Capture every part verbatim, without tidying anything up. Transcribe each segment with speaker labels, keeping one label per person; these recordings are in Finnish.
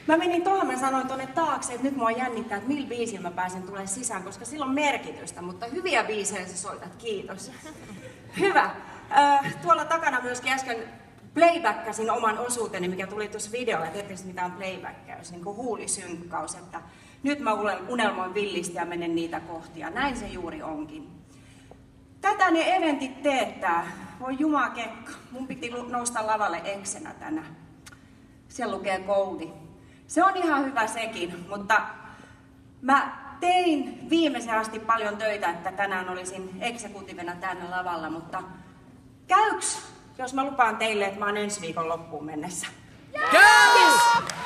Speaker 1: Mä menin tuohon, mä sanoin tuonne taakse, että nyt mua jännittää, että millä biisillä mä pääsen tulemaan sisään, koska sillä on merkitystä, mutta hyviä biisejä sä soitat, kiitos. Hyvä. Äh, tuolla takana myöskin äsken playbackasin oman osuuteni, mikä tuli tuossa videolla, että tietysti mitä on playbackkaus, niin kuin huulisynkkaus, että nyt mä unelmoin villistä ja menen niitä kohti, ja näin se juuri onkin. Tätä ne eventit teettää. Voi jumakekka, mun piti nousta lavalle eksenä tänään. Siellä lukee koudi. Se on ihan hyvä sekin, mutta mä tein viimeisen asti paljon töitä, että tänään olisin eksekutiivena tänne lavalla, mutta käyks, jos mä lupaan teille, että mä oon ensi viikon loppuun mennessä? Yes!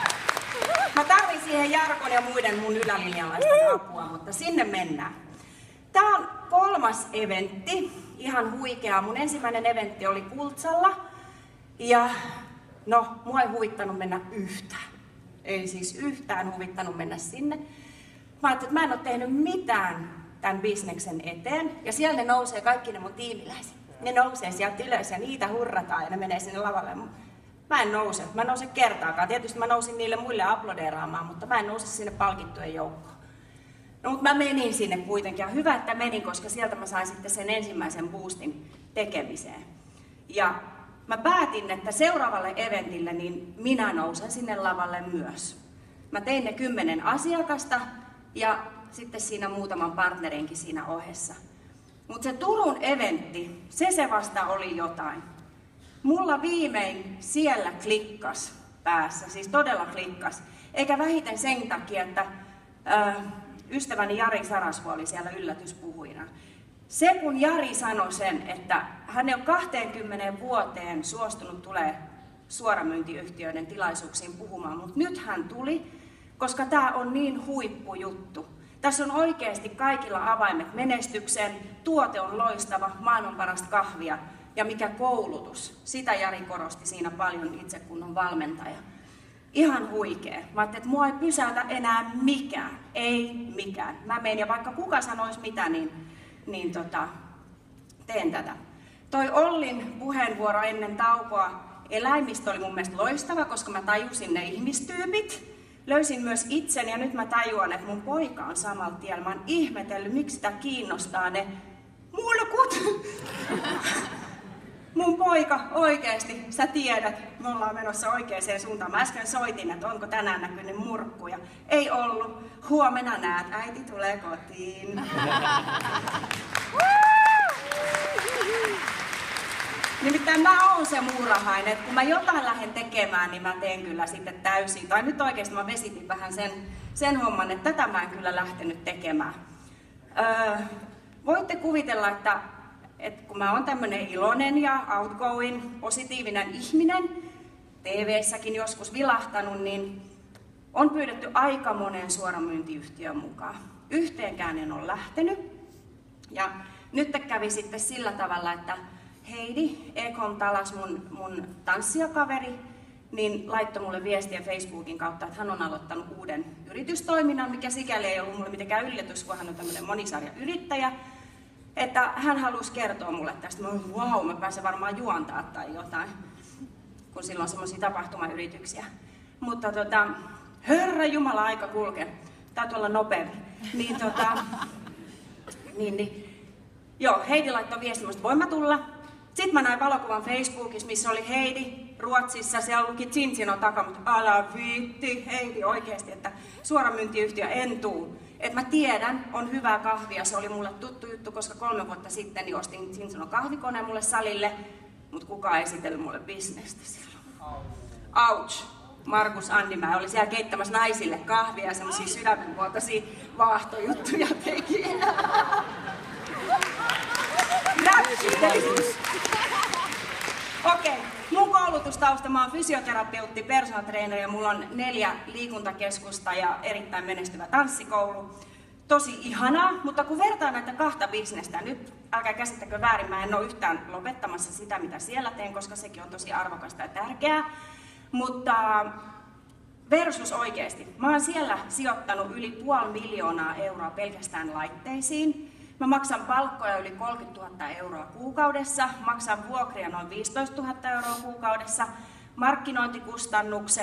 Speaker 1: Mä tarvin siihen Jarkon ja muiden mun ylälinjalaisten apua, mutta sinne mennään. Tää on kolmas eventti, ihan huikea. Mun ensimmäinen eventti oli Kultsalla ja no, mua ei huvittanut mennä yhtään. Ei siis yhtään huvittanut mennä sinne. Mä ajattelin, että mä en ole tehnyt mitään tämän bisneksen eteen. Ja siellä ne nousee kaikki ne mun tiimiläiset. Ne nousee sieltä ylös ja niitä hurrataan ja ne menee sinne lavalle. Mä en nouse. Mä en nouse kertaakaan. Tietysti mä nousin niille muille aplodeeraamaan, mutta mä en nouse sinne palkittujen joukkoon. No, mutta mä menin sinne kuitenkin. Ja hyvä, että menin, koska sieltä mä sain sitten sen ensimmäisen boostin tekemiseen. Ja mä päätin, että seuraavalle eventille niin minä nousen sinne lavalle myös. Mä tein ne kymmenen asiakasta ja sitten siinä muutaman partnerinkin siinä ohessa. Mutta se Turun eventti, se se vasta oli jotain. Mulla viimein siellä klikkas päässä, siis todella klikkas. Eikä vähiten sen takia, että äh, ystäväni Jari Sarasvuo oli siellä yllätyspuhuina. Se kun Jari sanoi sen, että hän ei ole kahteenkymmeneen vuoteen suostunut tulee suoramyyntiyhtiöiden tilaisuuksiin puhumaan, mutta nyt hän tuli, koska tämä on niin huippujuttu. Tässä on oikeasti kaikilla avaimet menestykseen, tuote on loistava, maailman parasta kahvia ja mikä koulutus. Sitä Jari korosti siinä paljon itse kun on valmentaja. Ihan huikea. Mä ajattelin, että mua ei pysäytä enää mikään, ei mikään. Mä menen ja vaikka kuka sanoisi mitä, niin niin tota, teen tätä. Toi Ollin puheenvuoro ennen taukoa eläimistä oli mun mielestä loistava, koska mä tajusin ne ihmistyypit. Löysin myös itseni ja nyt mä tajuan, että mun poika on samalla tiellä. Mä oon ihmetellyt, miksi sitä kiinnostaa ne mulkut. Mun poika, oikeesti, sä tiedät, me ollaan menossa oikeaan suuntaan. Mä äsken soitin, että onko tänään näkynyt murkkuja. Ei ollut. Huomenna näet, äiti tulee kotiin. Nimittäin mä oon se muurahainen, että kun mä jotain lähden tekemään, niin mä teen kyllä sitten täysin. Tai nyt oikeesti mä vesitin vähän sen, sen homman, että tätä mä en kyllä lähtenyt tekemään. Öö, voitte kuvitella, että Et kun mä oon tämmönen iloinen ja outgoing, positiivinen ihminen, T V:ssäkin joskus vilahtanut, niin on pyydetty aika monen suoramyyntiyhtiön mukaan. Yhteenkään en ole lähtenyt. Ja nyt kävi sitten sillä tavalla, että Heidi Ekholm Talas, mun, mun tanssijakaveri, niin laittoi mulle viestiä Facebookin kautta, että hän on aloittanut uuden yritystoiminnan, mikä sikäli ei ollut mulle mitenkään yllätys, kun hän on tämmöinen monisarjayrittäjä. Että hän halusi kertoa mulle tästä. Mä olin, wow, mä pääsen varmaan juontaa tai jotain, kun silloin on semmoisia tapahtumayrityksiä. Mutta tota, herra jumala, aika kulkee. Täytyy olla nopeampi. Niin tota, niin, niin. Joo, Heidi laittoi viestin, että voin mä tulla. Sitten mä näin valokuvan Facebookissa, missä oli Heidi Ruotsissa. Siellä luki Cincino takaa, mutta älä viitti, Heidi oikeesti, että suoramyyntiyhtiö en tuu. Et mä tiedän, on hyvää kahvia, se oli mulle tuttu juttu, koska kolme vuotta sitten niin ostin Cinconon kahvikoneen mulle salille, mutta kukaan ei esitellyt mulle bisnestä silloin. Ouch! Markus Annimäe oli siellä keittämässä naisille kahvia ja semmosia sydämenmuotoisia vaahtojuttuja teki. Okei, okay. Mun koulutustausta, mä oon fysioterapeutti, personal trainer ja mulla on neljä liikuntakeskusta ja erittäin menestyvä tanssikoulu. Tosi ihanaa, mutta kun vertaan näitä kahta bisnestä, nyt älkää käsittäkö väärin, mä en ole yhtään lopettamassa sitä, mitä siellä teen, koska sekin on tosi arvokasta ja tärkeää. Mutta versus oikeesti, mä oon siellä sijoittanut yli puoli miljoonaa euroa pelkästään laitteisiin. Mä maksan palkkoja yli kolmekymmentätuhatta euroa kuukaudessa, maksan vuokria noin viisitoistatuhatta euroa kuukaudessa, markkinointikustannukset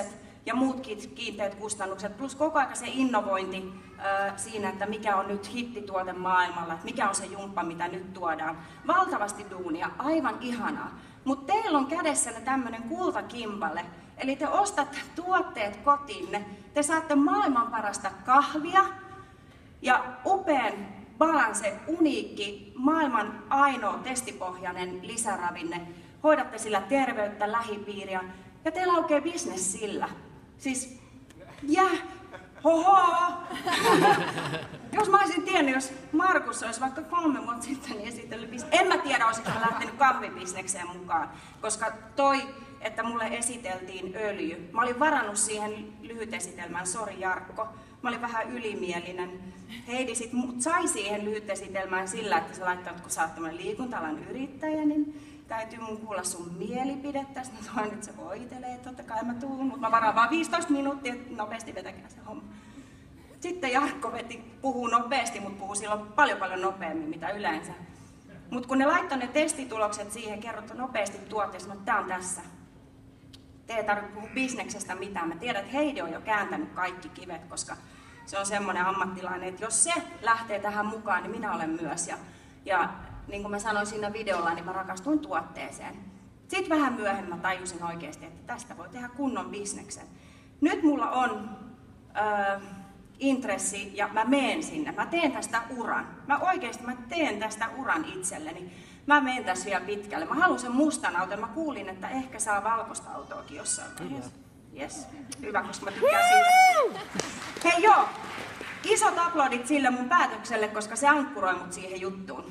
Speaker 1: ja muut kiinteät kustannukset, plus koko ajan se innovointi ää, siinä, että mikä on nyt hittituote maailmalla, että mikä on se jumppa, mitä nyt tuodaan. Valtavasti duunia, aivan ihanaa. Mutta teillä on kädessänne tämmöinen kultakimpale, eli te ostatte tuotteet kotiinne, te saatte maailman parasta kahvia ja upean Balance, uniikki, maailman ainoa testipohjainen lisäravinne. Hoidatte sillä terveyttä, lähipiiriä ja teillä aukeaa bisnes sillä. Siis, jää, hoho! Jos mä olisin tiennyt, jos Markus olisi vaikka kolme vuotta sitten niin esitellyt bisnes. En mä tiedä, olisiko hän lähtenyt kahvibisnekseen mukaan, koska toi, että mulle esiteltiin öljy. Mä olin varannut siihen lyhytesitelmään, sori Jarkko. Mä olin vähän ylimielinen. Heidi sit sai siihen lyhytesitelmään sillä, että sä laittaa, kun sä oot tämmönen liikunta-alan yrittäjä, niin täytyy mun kuulla sun mielipidettä. Sitten mä toin, että se voitelee, totta kai mä tuun, mutta mä varaan vaan viisitoista minuuttia, että nopeasti vetäkää se homma. Sitten Jarkko veti, puhuu nopeasti, mutta puhuu silloin paljon paljon nopeammin, mitä yleensä. Mutta kun ne laittoi ne testitulokset siihen, kerrottu nopeasti tuotteesta, että tää on tässä. Te ei tarvitse puhua bisneksestä mitään. Mä tiedän, että Heidi on jo kääntänyt kaikki kivet, koska se on semmoinen ammattilainen, että jos se lähtee tähän mukaan, niin minä olen myös. Ja, ja niin kuin mä sanoin siinä videolla, niin mä rakastuin tuotteeseen. Sitten vähän myöhemmin mä tajusin oikeasti, että tästä voi tehdä kunnon bisneksen. Nyt mulla on äh, intressi ja mä meen sinne. Mä teen tästä uran. Mä oikeasti mä teen tästä uran itselleni. Mä menen tässä vielä pitkälle. Mä haluan sen mustan auton. Mä kuulin, että ehkä saa valkoista autoakin jossain vaiheessa. Yes. Hyvä, koska mä tykkään siitä. Hei joo, isot aplodit sille mun päätökselle, koska se ankkuroi mut siihen juttuun.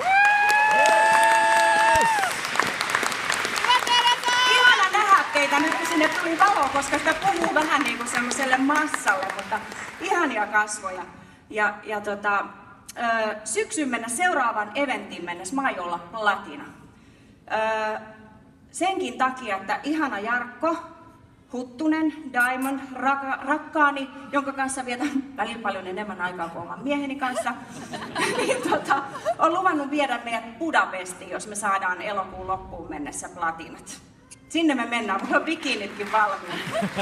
Speaker 1: Ihana nähdä teitä nyt, kun sinne tuli valo, koska sitä puhuu vähän niin kuin semmoiselle massalle, mutta ihania kasvoja. Ja, ja tota, syksyyn mennä seuraavaan eventtiin mennessä mä aion olla platina. Öö, senkin takia, että ihana Jarkko, Huttunen, Diamond, raka, rakkaani, jonka kanssa vietän välillä paljon enemmän aikaa kuin oman mieheni kanssa, niin tota, on luvannut viedä meidät Budapestiin, jos me saadaan elokuun loppuun mennessä platinat. Sinne me mennään, mulla on bikinitkin valmiina.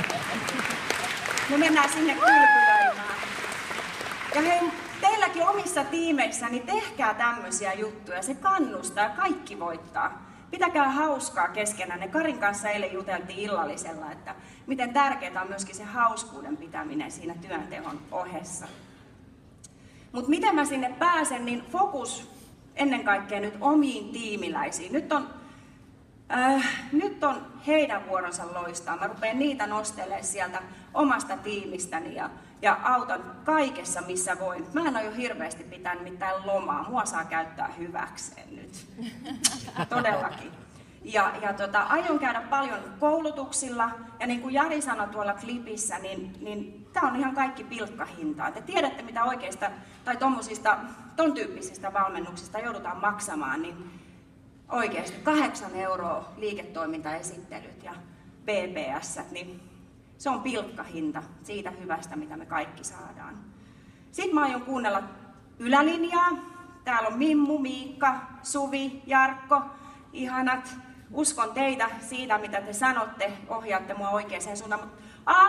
Speaker 1: Me mennään sinne kylpylöimään. Ja hei, teilläkin omissa tiimeissä, niin tehkää tämmöisiä juttuja, se kannustaa ja kaikki voittaa. Pitäkää hauskaa keskenään. Karin kanssa eilen juteltiin illallisella, että miten tärkeää on myöskin se hauskuuden pitäminen siinä työnteon ohessa. Mutta miten mä sinne pääsen, niin fokus ennen kaikkea nyt omiin tiimiläisiin. Nyt on, äh, nyt on heidän vuoronsa loistaa. Mä rupean niitä nostelemaan sieltä omasta tiimistäni ja, ja autan kaikessa, missä voin. Mä en ole jo hirveästi pitänyt mitään lomaa. Mua saa käyttää hyväkseen nyt. Todellakin. Ja, ja tota, aion käydä paljon koulutuksilla. Ja niin kuin Jari sanoi tuolla klipissä, niin, niin tää on ihan kaikki pilkkahintaa. Te tiedätte, mitä oikeista tai tommosista, ton tyyppisistä valmennuksista joudutaan maksamaan, niin oikeasti kahdeksan euroa liiketoimintaesittelyt ja B B S, niin se on pilkkahinta siitä hyvästä, mitä me kaikki saadaan. Sitten mä aion kuunnella ylälinjaa. Täällä on Mimmu, Miikka, Suvi, Jarkko, ihanat. Uskon teitä siitä, mitä te sanotte, ohjaatte mua oikeaan suuntaan, mutta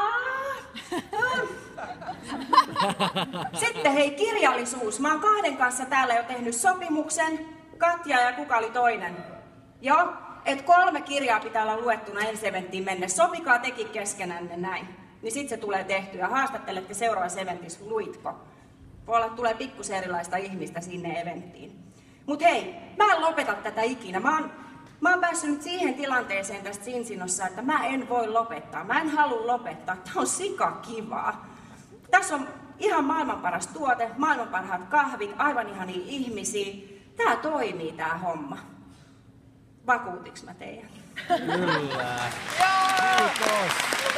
Speaker 1: sitten hei, kirjallisuus. Mä oon kahden kanssa täällä jo tehnyt sopimuksen. Katja ja kuka oli toinen? Joo, että kolme kirjaa pitää olla luettuna ensi eventtiin mennessä. Sopikaa tekin keskenänne näin. Niin sit se tulee tehtyä. Haastattelette seuraavassa eventissä, luitko? Voi olla, että tulee pikkusen erilaista ihmistä sinne eventtiin. Mut hei, mä en lopeta tätä ikinä. Mä oon, mä oon päässyt nyt siihen tilanteeseen tästä Cincinossa, että mä en voi lopettaa. Mä en halua lopettaa. Tää on sikakivaa. Tässä on ihan maailman paras tuote, maailman parhaat kahvit, aivan ihania ihmisiä. Tää toimii tää homma. Vakuutiks mä teidän?
Speaker 2: Kyllä. Kiitos.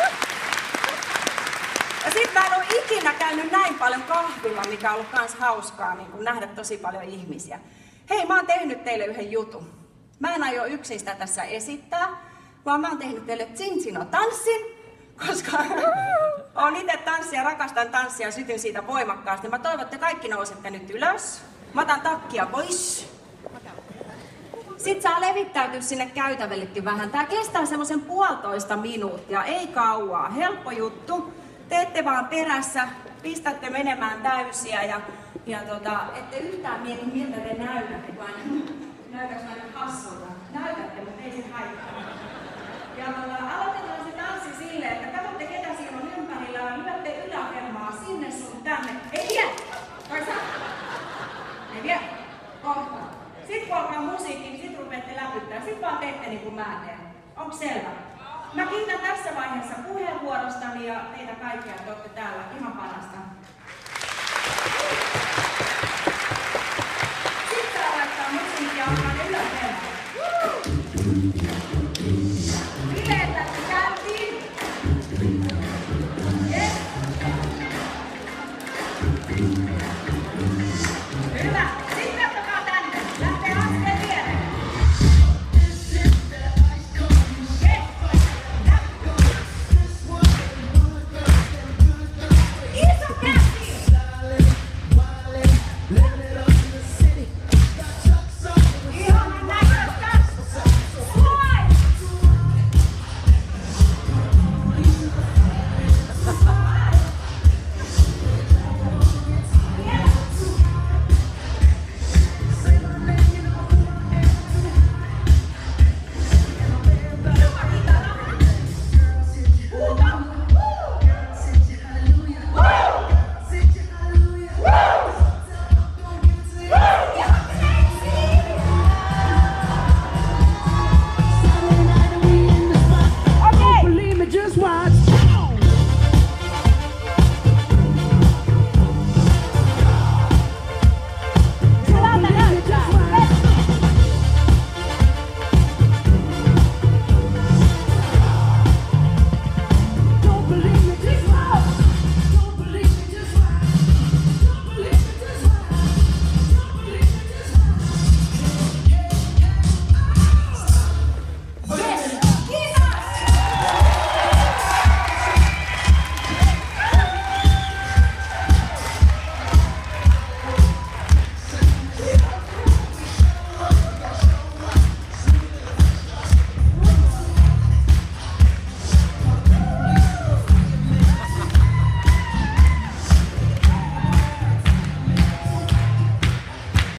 Speaker 1: Ja sit mä en oo ikinä käynyt näin paljon kahvilla, mikä on ollut kans hauskaa niin kun nähdä tosi paljon ihmisiä. Hei, mä oon tehnyt teille yhden jutun. Mä en aio yksin sitä tässä esittää, vaan mä oon tehnyt teille Cincino-tanssin, koska oon itse tanssia, rakastan tanssia ja sytyn siitä voimakkaasti. Mä toivon, että kaikki nousette nyt ylös. Mä otan takkia pois. Sit saa levittäytyä sinne käytävällekin vähän. Tää kestää semmoisen puolitoista minuuttia, ei kauaa. Helppo juttu. Teette vaan perässä, pistätte menemään täysiä ja, ja tota, ette yhtään mieti miltä te näytätte, vaan näytäks mä nyt hassulta. Näytätte, mutta ei se haittaa. Ja tota, aloitetaan se tanssi silleen, että katsotte ketä siinä on ympärillä ja lyötte yläkermaa sinne sun tänne. Ei vie! Toisa! Ei vie! Kohta. Sitten kun alkaa musiikki, niin sit rupeatte läpyttää. Sit vaan teette niin kuin mä teen. Onko selvä? Mä kiitän tässä vaiheessa puheenvuorostani ja teitä kaikkia, että olette täällä. Ihan parasta.